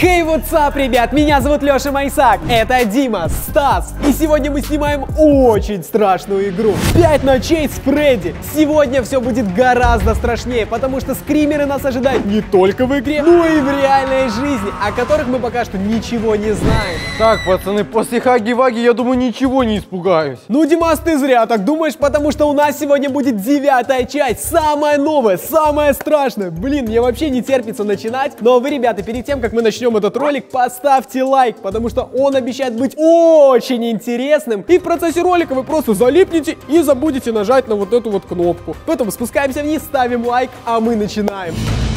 Hey, what's up, ребят? Меня зовут Леша Майсак, это Дима, Стас. И сегодня мы снимаем очень страшную игру. 5 ночей с Фредди. Сегодня все будет гораздо страшнее, потому что скримеры нас ожидают не только в игре, но и в реальной жизни, о которых мы пока что ничего не знаем. Так, пацаны, после Хаги-Ваги, я думаю, ничего не испугаюсь. Ну, Димас, ты зря так думаешь, потому что у нас сегодня будет 9-я часть, самая новая, самая страшная. Блин, мне вообще не терпится начинать. Но вы, ребята, перед тем, как мы начнем этот ролик, поставьте лайк, потому что он обещает быть очень интересным. И в процессе ролика вы просто залипнете и забудете нажать на вот эту вот кнопку. Поэтому спускаемся вниз, ставим лайк, а мы начинаем.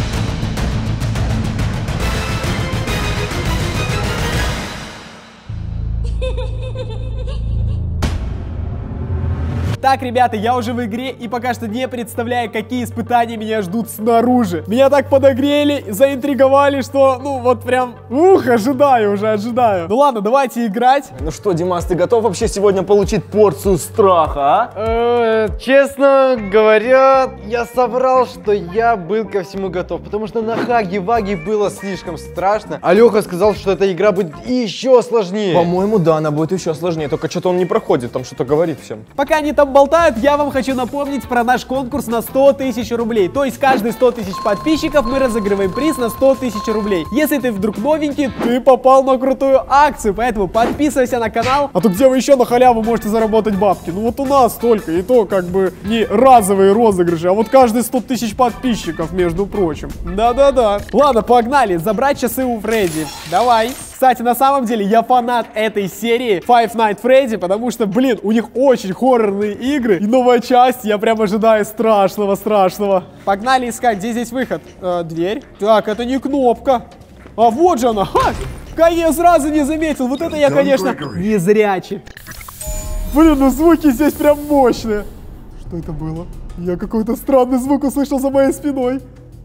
Так, ребята, я уже в игре и пока что не представляю, какие испытания меня ждут снаружи. Меня так подогрели, заинтриговали, что, ну, вот прям, ожидаю уже, ожидаю. Ну ладно, давайте играть. Ну что, Димас, ты готов вообще сегодня получить порцию страха, а? Честно говоря, я соврал, что я был ко всему готов, потому что на Хаги-Ваги было слишком страшно. А Леха сказал, что эта игра будет еще сложнее. По-моему, да, она будет еще сложнее, только что-то он не проходит, там что-то говорит всем. Пока они там болтают, я вам хочу напомнить про наш конкурс на 100 тысяч рублей. То есть каждые 100 тысяч подписчиков мы разыгрываем приз на 100 тысяч рублей. Если ты вдруг новенький, ты попал на крутую акцию, поэтому подписывайся на канал. А то где вы еще на халяву можете заработать бабки? Ну вот у нас только, и то как бы не разовые розыгрыши, а вот каждые 100 тысяч подписчиков, между прочим. Да-да-да. Ладно, погнали, забрать часы у Фредди. Давай. Кстати, на самом деле, я фанат этой серии Five Nights at Freddy, потому что, блин, у них очень хоррорные игры. И новая часть, я прям ожидаю страшного. Погнали искать, где здесь выход? Дверь. Так, это не кнопка. А вот же она. Ха! Я сразу не заметил. Вот это я, конечно, незрячий. Блин, ну звуки здесь прям мощные. Что это было? Я какой-то странный звук услышал за моей спиной.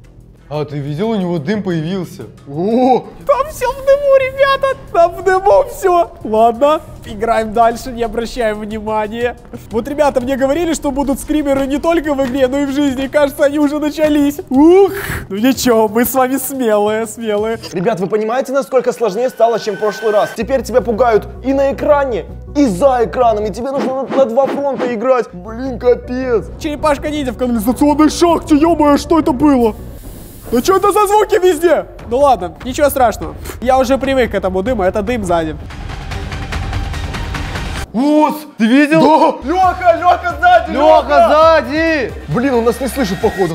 А ты видел, у него дым появился? О, там все в дыму, ребята, там в дыму все. Ладно, играем дальше, не обращаем внимания. Вот, ребята, мне говорили, что будут скримеры не только в игре, но и в жизни. Кажется, они уже начались. Ух, ну ничего, мы с вами смелые. Ребят, вы понимаете, насколько сложнее стало, чем в прошлый раз? Теперь тебя пугают и на экране, и за экраном, и тебе нужно на 2 фронта играть. Блин, капец. Черепашка-ниндзя в канализационной шахте, ё-моё, что это было? Ну что это за звуки везде? Ну ладно, ничего страшного. Я уже привык к этому дыму, это дым сзади. Ус, ты видел? Да! Леха сзади! Леха сзади! Блин, он нас не слышит, походу.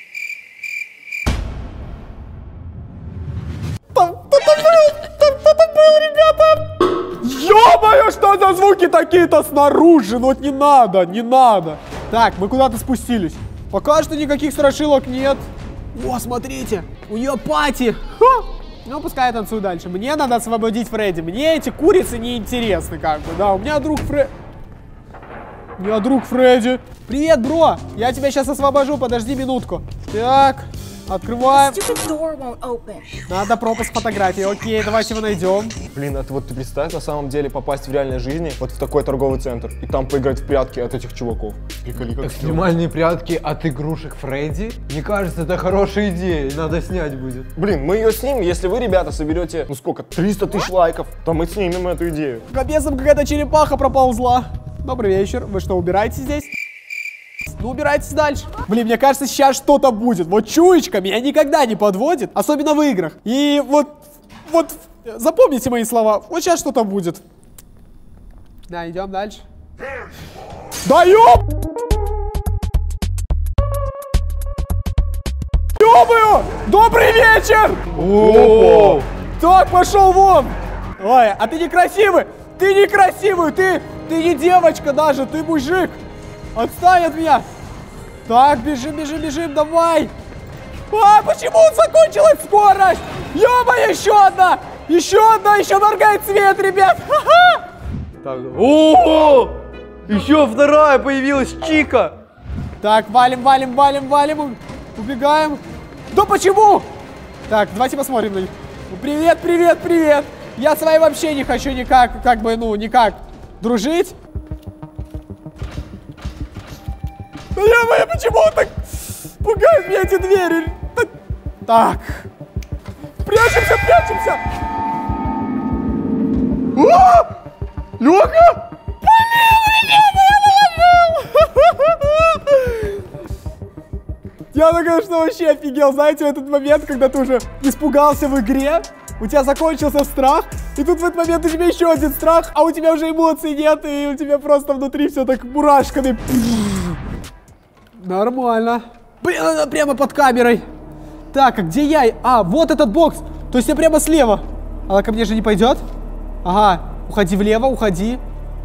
Там кто-то был, ребята! Ё-моё, что за звуки такие-то снаружи? Ну вот не надо. Так, мы куда-то спустились. Пока что никаких страшилок нет. О, смотрите, у нее пати. Ха! Ну, пускай я танцую дальше. Мне надо освободить Фредди. Мне эти курицы не интересны, как бы. Да, у меня друг Фредди. Привет, бро. Я тебя сейчас освобожу, подожди минутку. Так, открываем. Надо пропуск фотографии. Окей, давайте его найдем. Блин, это вот ты представь, на самом деле попасть в реальной жизни вот в такой торговый центр и там поиграть в прятки от этих чуваков. Экстремальные прятки от игрушек Фредди? Мне кажется, это хорошая идея, надо снять будет. Блин, мы ее снимем, если вы, ребята, соберете, ну сколько, 300 тысяч лайков, то мы снимем эту идею. Капец, там какая-то черепаха проползла. Добрый вечер. Вы что, убираете здесь? Ну, убирайтесь дальше. Блин, мне кажется, сейчас что-то будет. Вот чуечка меня никогда не подводит, особенно в играх. И вот, запомните мои слова. Вот сейчас что-то будет. Да, идем дальше. Да ёп! Ёбаю! Добрый вечер! О! Так, пошел вон! Ой, а ты некрасивый! Ты некрасивый! Ты не девочка даже, ты мужик! Отстань от меня! Так, бежим, давай! А, почему закончилась скорость? Ё-моё, еще моргает свет, ребят! Ха-ха! Так, о! Еще вторая появилась, Чика! Так, валим, убегаем. Да почему? Так, давайте посмотрим на них. Привет! Я с вами вообще не хочу никак дружить. Да почему он так пугает меня эти двери? Так. Прячемся! вообще офигел, знаете, в этот момент, когда ты уже испугался в игре, у тебя закончился страх, и тут в этот момент у тебя еще один страх, а у тебя уже эмоций нет, и у тебя просто внутри все так мурашками. Нормально. Блин, она прямо под камерой. Так, а где я? А, вот этот бокс. То есть я прямо слева. Она ко мне же не пойдет? Ага, уходи влево, уходи.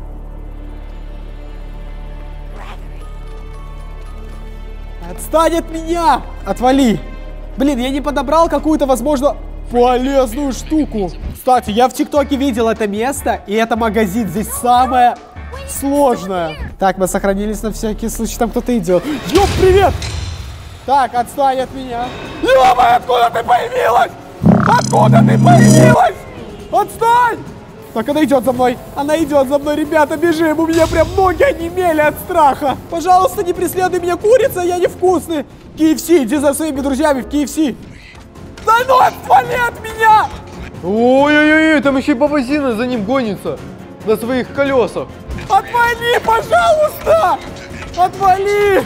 Отстань от меня! Отвали! Блин, я не подобрал какую-то, возможно, полезную штуку. Кстати, я в ТикТоке видел это место, и это магазин. Здесь самое сложное. Так, мы сохранились на всякий случай. Там кто-то идет. Ёп, привет! Так, отстань от меня. Ёма, откуда ты появилась? Откуда ты появилась? Отстань! Так, она идет за мной. Она идет за мной, ребята, бежим. У меня прям ноги онемели от страха. Пожалуйста, не преследуй меня, курица, я невкусный. KFC, иди за своими друзьями в KFC. Да ну, отвали от меня! Ой-ой-ой, там еще и Баба Зина за ним гонится. На своих колесах. Отвали, пожалуйста! Отвали!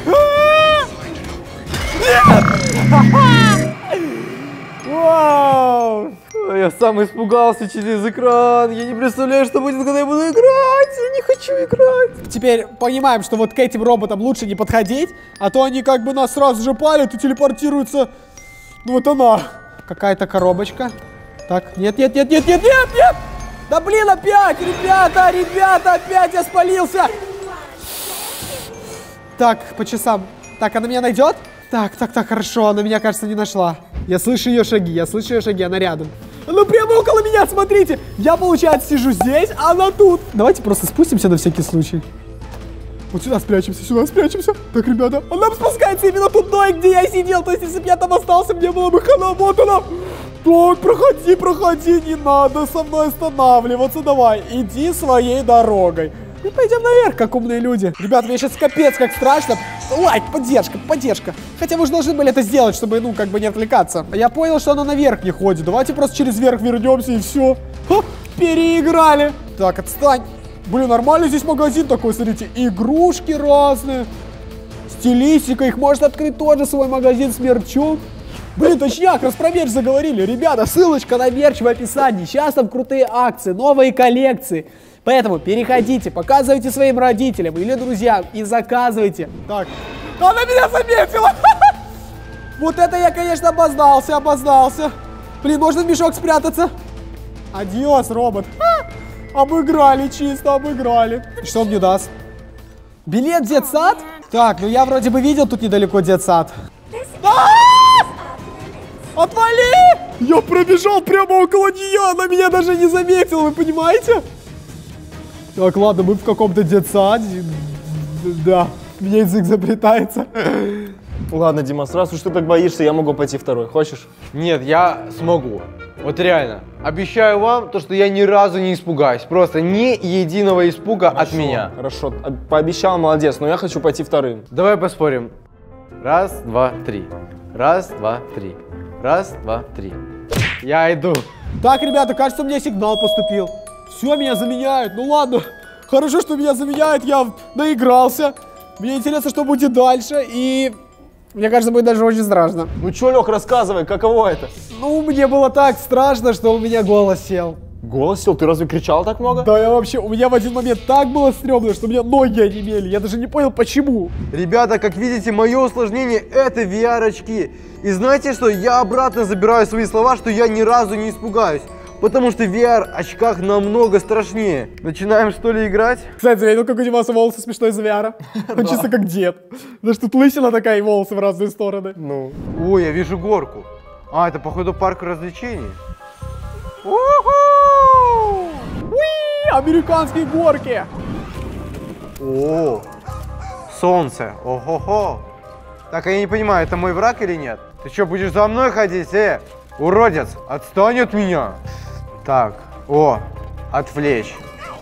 Нет! Вау! Я сам испугался через экран. Я не представляю, что будет, когда я буду играть. Я не хочу играть. Теперь понимаем, что вот к этим роботам лучше не подходить, а то они как бы нас сразу же палят и телепортируются. Ну вот она. Какая-то коробочка. Так, нет. Да блин, опять, ребята, опять я спалился. Так, по часам. Так, она меня найдет? Так, хорошо, она меня, кажется, не нашла. Я слышу ее шаги, она рядом. Она прямо около меня, смотрите. Я, получается, сижу здесь, а она тут. Давайте просто спустимся на всякий случай. Вот сюда спрячемся. Так, ребята, она спускается именно туда, где я сидел. То есть, если бы я там остался, мне было бы хана. Вот она. Так, проходи, не надо со мной останавливаться. Давай, иди своей дорогой. И пойдем наверх, как умные люди. Ребята, мне сейчас капец как страшно. Лайк, поддержка. Хотя вы же должны были это сделать, чтобы, ну, как бы не отвлекаться. Я понял, что она наверх не ходит. Давайте просто через верх вернемся и все. Ха, переиграли. Так, отстань. Блин, нормальный здесь магазин такой, смотрите. Игрушки разные. Стилистика. Их можно открыть тоже свой магазин с мерчом. Блин, точняк, раз про мерч заговорили. Ребята, ссылочка на мерч в описании. Сейчас там крутые акции, новые коллекции. Поэтому переходите, показывайте своим родителям или друзьям и заказывайте. Так, она меня заметила. Вот это я, конечно, обознался. Блин, можно в мешок спрятаться? Адьос, робот. Обыграли, чисто обыграли. Что он мне даст? Билет в детсад? Так, ну я вроде бы видел тут недалеко детсад. Отвали! Я пробежал прямо около нее, она меня даже не заметила, вы понимаете? Так, ладно, мы в каком-то детсаде. Да, мне язык заплетается. Ладно, Дима, сразу что ты так боишься, я могу пойти второй. Хочешь? Нет, я смогу. Вот реально. Обещаю вам, то, что я ни разу не испугаюсь. Просто ни единого испуга от меня. Хорошо, пообещал, молодец, но я хочу пойти вторым. Давай поспорим. Раз, два, три. Раз, два, три. Раз, два, три. Я иду. Так, ребята, кажется, у меня сигнал поступил. Все, меня заменяют. Ну ладно, хорошо, что меня заменяют, я наигрался. Мне интересно, что будет дальше, и мне кажется, будет даже очень страшно. Ну чё, Лёх, рассказывай, каково это? Ну, мне было так страшно, что у меня голос сел. Голос сел? Ты разве кричал так много? Да, у меня в один момент так было стрёмно, что у меня ноги онемели. Я даже не понял, почему. Ребята, как видите, мое усложнение это VR-очки. И знаете что, я обратно забираю свои слова, что я ни разу не испугаюсь. Потому что в VR-очках намного страшнее. Начинаем, что ли, играть? Кстати, заметил, как у Димаса волосы смешной из VR? Он чисто как дед. Даже тут лысина такая и волосы в разные стороны. Ну. Ой, я вижу горку. А, это, походу, парк развлечений. Уи, американские горки. О, солнце. Ого-го. Так, я не понимаю, это мой враг или нет? Ты что, будешь за мной ходить, уродец? Отстань от меня. Так, отвлечь.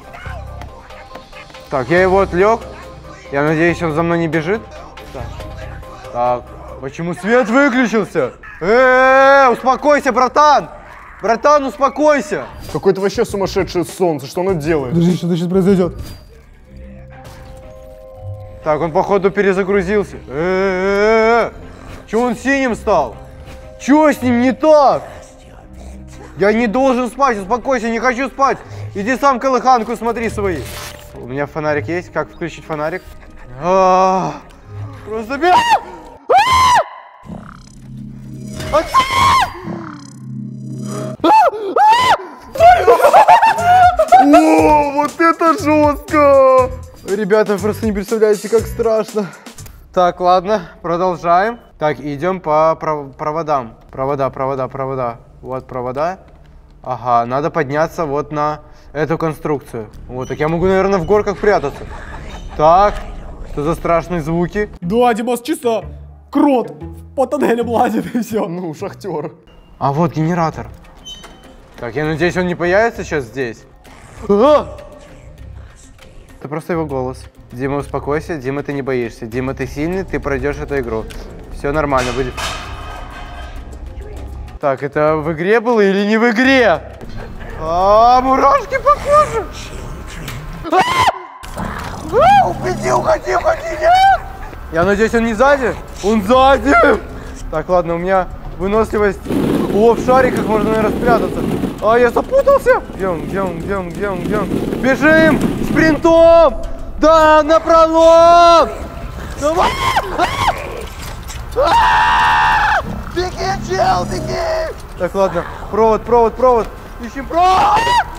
Так, я его отвлек. Я надеюсь, он за мной не бежит. Так, почему свет выключился? Успокойся, братан! Братан, успокойся! Какое-то вообще сумасшедшее солнце, что оно делает? Подожди, что сейчас произойдет? Так, он походу перезагрузился. Чего он синим стал? Чего с ним не так? Я не должен спать, успокойся, не хочу спать. Иди сам колыханку смотри свои. У меня фонарик есть, как включить фонарик? Просто бег! О, вот это жестко! Ребята, вы просто не представляете, как страшно. Так, ладно, продолжаем. Так, идем по проводам. Провода. Вот провода. Ага, надо подняться вот на эту конструкцию. Вот, так я могу, наверное, в горках прятаться. Так, что за страшные звуки? Да, Димас, чисто крот по тоннелям лазит и все. Ну, шахтер. А вот генератор. Так, я надеюсь, он не появится сейчас здесь. Это просто его голос. Дима, успокойся. Дима, ты не боишься. Дима, ты сильный, ты пройдешь эту игру. Все нормально будет. Так, это в игре было или не в игре? Мурашки по коже. Уходи, нет! Я надеюсь, он не сзади? Он сзади! Так, ладно, у меня выносливость. О, в шариках можно, наверное, спрятаться. Я запутался. Где он? Бежим! Спринтом! Да, напролом! Давай! Беги, чел, беги! Так, ладно, провод. Ищем провод!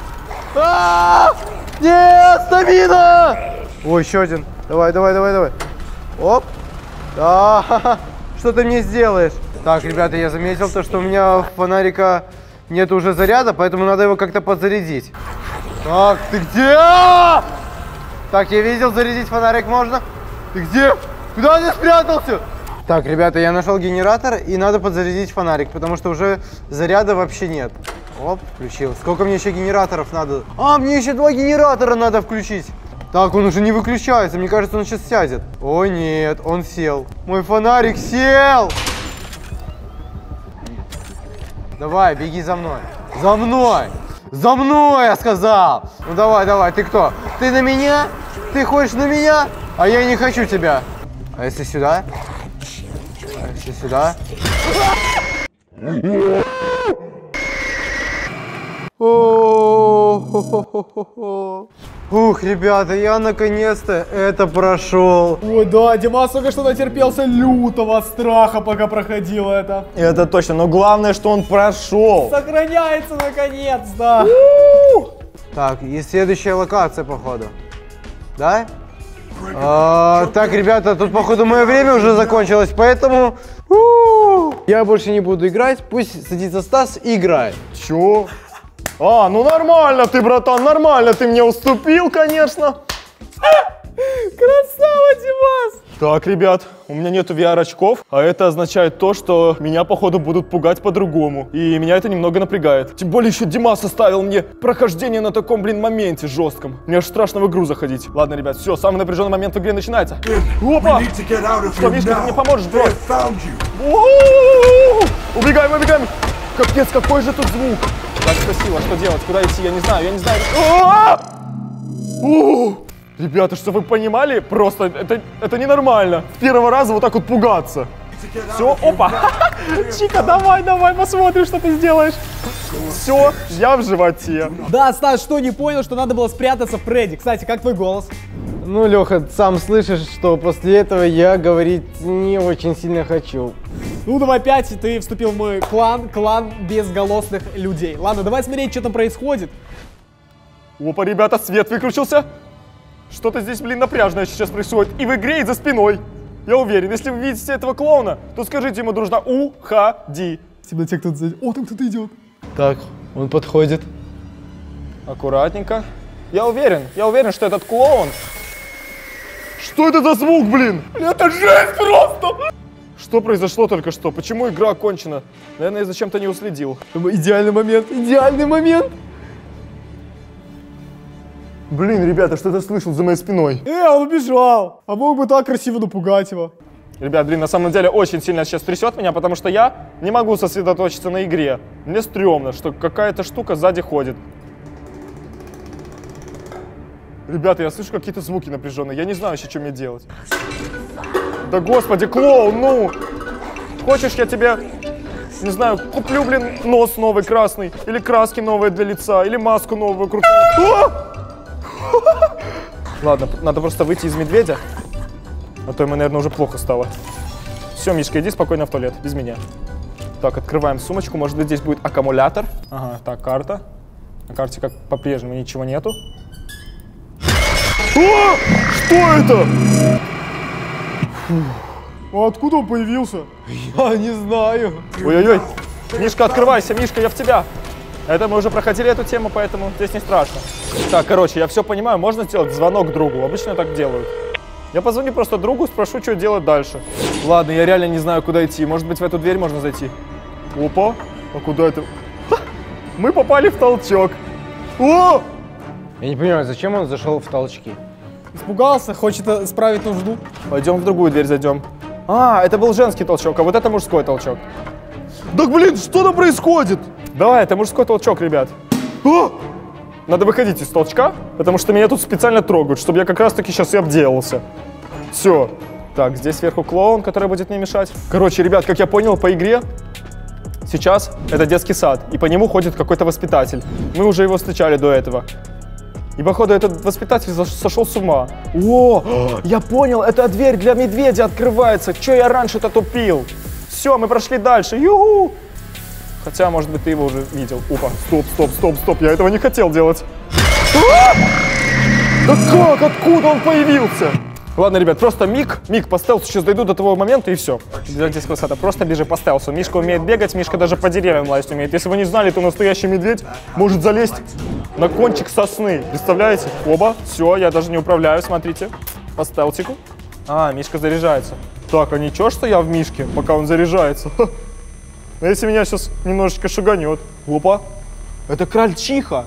Нет, стамина! О, еще один. Давай. Оп. Да, что ты мне сделаешь? Так, ребята, я заметил то, что у меня фонарика нет уже заряда, поэтому надо его как-то подзарядить. Так, ты где? Так, я видел, зарядить фонарик можно. Ты где? Куда ты спрятался? Так, ребята, я нашел генератор, и надо подзарядить фонарик, потому что уже заряда вообще нет. Оп, включил. Сколько мне еще генераторов надо? Мне еще 2 генератора надо включить. Так, он уже не выключается, мне кажется, он сейчас сядет. О, нет, он сел. Мой фонарик сел! Давай, беги за мной. За мной! За мной, я сказал! Ну давай, ты кто? Ты на меня? Ты хочешь на меня? А я не хочу тебя. А если сюда? Ух, ребята, я наконец-то это прошел. Ой, да, Димас только что натерпелся лютого страха, пока проходил это. Это точно, но главное, что он прошел. Сохраняется наконец-то. Так, и следующая локация, походу. Да? Так, ребята, тут, походу, мое время уже закончилось, поэтому я больше не буду играть. Пусть садится Стас и играет. Чё? Ну нормально ты, братан, нормально. Ты мне уступил, конечно. Красава, Димас! Так, ребят, у меня нету VR-очков, а это означает то, что меня, походу, будут пугать по-другому. И меня это немного напрягает. Тем более еще Димас оставил мне прохождение на таком, моменте жестком. Мне аж страшно в игру заходить. Ладно, ребят, все, самый напряженный момент в игре начинается. Опа! Что, Мишка, ты мне поможешь, бро? Убегаем! Капец, какой же тут звук! Так, спасибо, что делать? Куда идти? Я не знаю. Ребята, что вы понимали? Просто это ненормально. С первого раза вот так вот пугаться. Все, опа. Чика, давай, посмотрим, что ты сделаешь. Все, я в животе. Да, Стас, что не понял, что надо было спрятаться в Фредди. Кстати, как твой голос? Ну, Леха, сам слышишь, что после этого я говорить не очень сильно хочу. Ну, давай опять ты вступил в мой клан безголосных людей. Ладно, давай смотреть, что там происходит. Опа, ребята, свет выключился. Что-то здесь, напряжное сейчас происходит. И в игре, и за спиной. Я уверен, если вы видите этого клоуна, то скажите ему дружно: уходи. В темноте кто-то сзади. О, там кто-то идет. Так, он подходит. Аккуратненько. Я уверен, что этот клоун... Что это за звук, Это жесть просто! Что произошло только что? Почему игра окончена? Наверное, я зачем-то не уследил. Идеальный момент. Ребята, что-то слышал за моей спиной. Он убежал. А мог бы так красиво напугать его. Ребят, на самом деле очень сильно сейчас трясет меня, потому что я не могу сосредоточиться на игре. Мне стрёмно, что какая-то штука сзади ходит. Ребята, я слышу какие-то звуки напряженные. Я не знаю еще, что мне делать. Да господи, клоун, Хочешь, я тебе, не знаю, куплю, блин, нос новый красный, или краски новые для лица, или маску новую крутую. Ладно, надо просто выйти из медведя, а то ему, наверное, уже плохо стало. Все, Мишка, иди спокойно в туалет, без меня. Так, открываем сумочку, может быть, здесь будет аккумулятор. Ага, так, карта. На карте как по-прежнему ничего нету. О! Что это? А откуда он появился? Я не знаю. Ой-ой-ой. Мишка, открывайся, Мишка, я в тебя. Это мы уже проходили эту тему, поэтому здесь не страшно. Так, короче, я все понимаю, можно сделать звонок другу. Обычно так делают. Я позвоню просто другу, спрошу, что делать дальше. Ладно, я реально не знаю, куда идти. Может быть, в эту дверь можно зайти? Опа, а куда это? Ха! Мы попали в толчок. О! Я не понимаю, зачем он зашел в толчки? Испугался, хочет исправить нужду. Пойдем в другую дверь зайдем. А, это был женский толчок, а вот это мужской толчок. Да блин, что там происходит? Давай, это мужской толчок, ребят. О! Надо выходить из толчка, потому что меня тут специально трогают, чтобы я как раз таки сейчас и обделался. Все. Так, здесь сверху клоун, который будет мне мешать. Короче, ребят, как я понял по игре, сейчас это детский сад, и по нему ходит какой-то воспитатель. Мы уже его встречали до этого. И походу этот воспитатель сошел с ума. О, я понял, эта дверь для медведя открывается. Че я раньше-то тупил? Все, мы прошли дальше. Ю-ху! Хотя, может быть, ты его уже видел. Опа, стоп, я этого не хотел делать. Да как? Откуда он появился? Ладно, ребят, просто миг по стелсу сейчас дойду до того момента и все. Для детского сада просто бежи по стелсу. Мишка умеет бегать, Мишка даже по деревьям лазить умеет. Если вы не знали, то настоящий медведь может залезть на кончик сосны. Представляете? Оба, все, я даже не управляю, смотрите. По стелсику. А, Мишка заряжается. Так, а ничего, что я в Мишке, пока он заряжается? Но если меня сейчас немножечко шуганет. Опа, это крольчиха.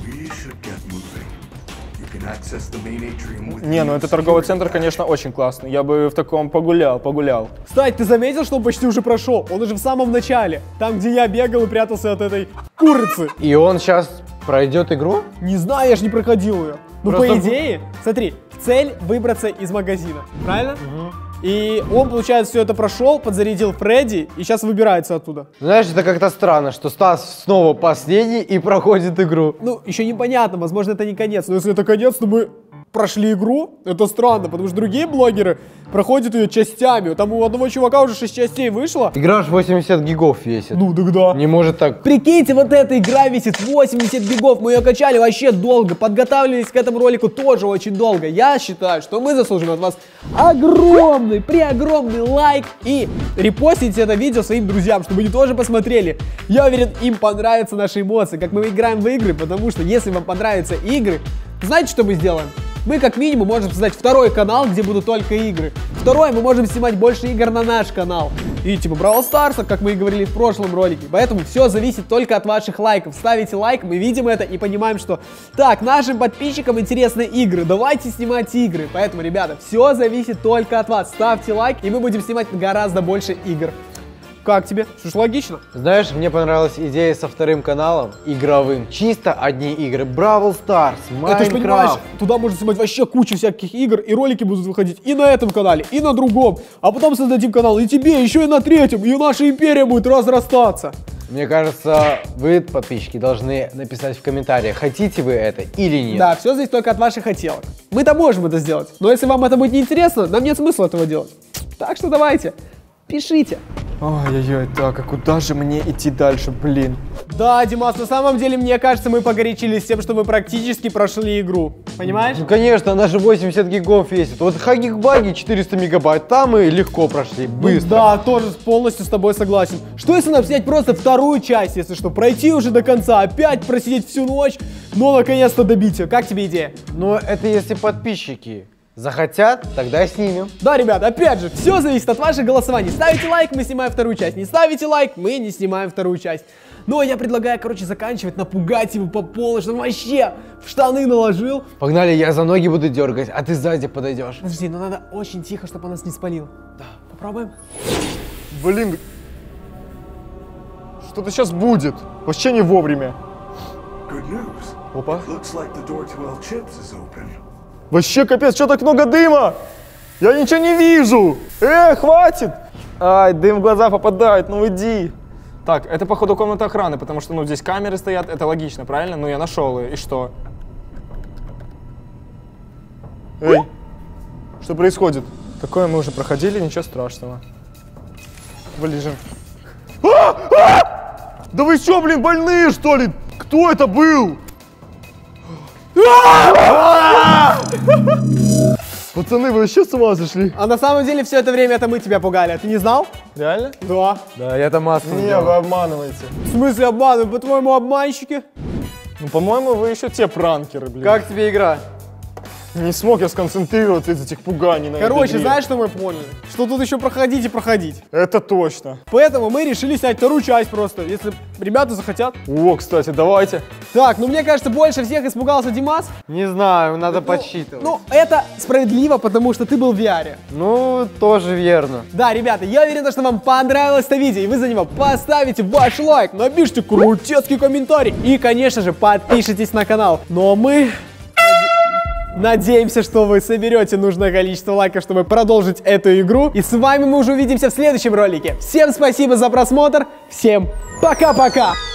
Не, ну это торговый центр, конечно, очень классный. Я бы в таком погулял. Кстати, ты заметил, что он почти уже прошел? Он уже в самом начале. Там, где я бегал и прятался от этой курицы. И он сейчас пройдет игру? Не знаю, я же не проходил ее. Ну, Просто по идее, смотри, цель выбраться из магазина, правильно? Угу. И он, получается, все это прошел, подзарядил Фредди и сейчас выбирается оттуда. Знаешь, это как-то странно, что Стас снова последний и проходит игру. Ну, еще непонятно, возможно, это не конец. Но если это конец, то мы прошли игру. Это странно, потому что другие блогеры проходят ее частями. Там у одного чувака уже 6 частей вышло. Игра аж 80 гигов весит. Ну, тогда. Не может так. Прикиньте, вот эта игра весит 80 гигов. Мы ее качали вообще долго. Подготавливались к этому ролику тоже очень долго. Я считаю, что мы заслужим от вас огромный, преогромный лайк. И репостите это видео своим друзьям, чтобы они тоже посмотрели. Я уверен, им понравятся наши эмоции, как мы играем в игры. Потому что если вам понравятся игры, знаете, что мы сделаем? Мы как минимум можем создать второй канал, где будут только игры. Второй, мы можем снимать больше игр на наш канал. И типа Бравл Старса, как мы и говорили в прошлом ролике. Поэтому все зависит только от ваших лайков. Ставите лайк, мы видим это и понимаем, что так, нашим подписчикам интересны игры, давайте снимать игры. Поэтому, ребята, все зависит только от вас. Ставьте лайк, и мы будем снимать гораздо больше игр. Как тебе? Что ж, логично. Знаешь, мне понравилась идея со вторым каналом, игровым. Чисто одни игры. Бравл Старс, Майнкрафт. Это ж, понимаешь, туда можно снимать вообще кучу всяких игр, и ролики будут выходить и на этом канале, и на другом. А потом создадим канал и тебе, еще и на третьем, и наша империя будет разрастаться. Мне кажется, вы, подписчики, должны написать в комментариях, хотите вы это или нет. Да, все зависит только от ваших хотелок. Мы-то можем это сделать, но если вам это будет неинтересно, нам нет смысла этого делать. Так что давайте, пишите. Ой-ой-ой, так, а куда же мне идти дальше, блин? Да, Димас, на самом деле, мне кажется, мы погорячились тем, что мы практически прошли игру. Понимаешь? Ну, конечно, она же 80 гигов весит. Вот Хаггиг-баги 400 мегабайт, там мы легко прошли, быстро. Ну, да, тоже полностью с тобой согласен. Что если нам снять просто вторую часть, если что, пройти уже до конца, опять просидеть всю ночь, но наконец-то добить ее. Как тебе идея? Но это если подписчики захотят, тогда снимем. Да, ребят, опять же, все зависит от ваших голосований. Ставите лайк, мы снимаем вторую часть. Не ставите лайк, мы не снимаем вторую часть. Но я предлагаю, короче, заканчивать, напугать его по полной, чтобы он вообще в штаны наложил. Погнали, я за ноги буду дергать, а ты сзади подойдешь. Подожди, но надо очень тихо, чтобы он нас не спалил. Да, попробуем. Блин, что-то сейчас будет. Вообще не вовремя. Опа. Вообще капец, что так много дыма? Я ничего не вижу. Хватит. Ай, дым в глаза попадает, ну иди. Так, это походу комната охраны, потому что, ну, здесь камеры стоят, это логично, правильно? Ну, я нашел ее, и что? Эй, что происходит? Такое мы уже проходили, ничего страшного. Ближе. Да вы что, блин, больные, что ли? Кто это был? Пацаны, вы вообще с ума сошли? А на самом деле все это время это мы тебя пугали, а ты не знал? Реально? Да. Да, я-то маску Не, сделал. вы обманываете. В смысле обманываем? По-твоему, обманщики? Ну, по-моему, вы еще те пранкеры, блин. Как тебе игра? Не смог я сконцентрироваться из этих пуганий на этой Короче, игре. знаешь, что мы поняли? Что тут еще проходить и проходить. Это точно. Поэтому мы решили снять вторую часть просто, если ребята захотят. О, кстати, давайте. Так, ну мне кажется, больше всех испугался Димас. Не знаю, надо подсчитывать. Ну, это справедливо, потому что ты был в VR. Ну, тоже верно. Да, ребята, я уверен, что вам понравилось это видео, и вы за него поставите ваш лайк, напишите крутецкий комментарий и, конечно же, подпишитесь на канал. Ну а мы... Надеемся, что вы соберете нужное количество лайков, чтобы продолжить эту игру. И с вами мы уже увидимся в следующем ролике. Всем спасибо за просмотр. Всем пока-пока.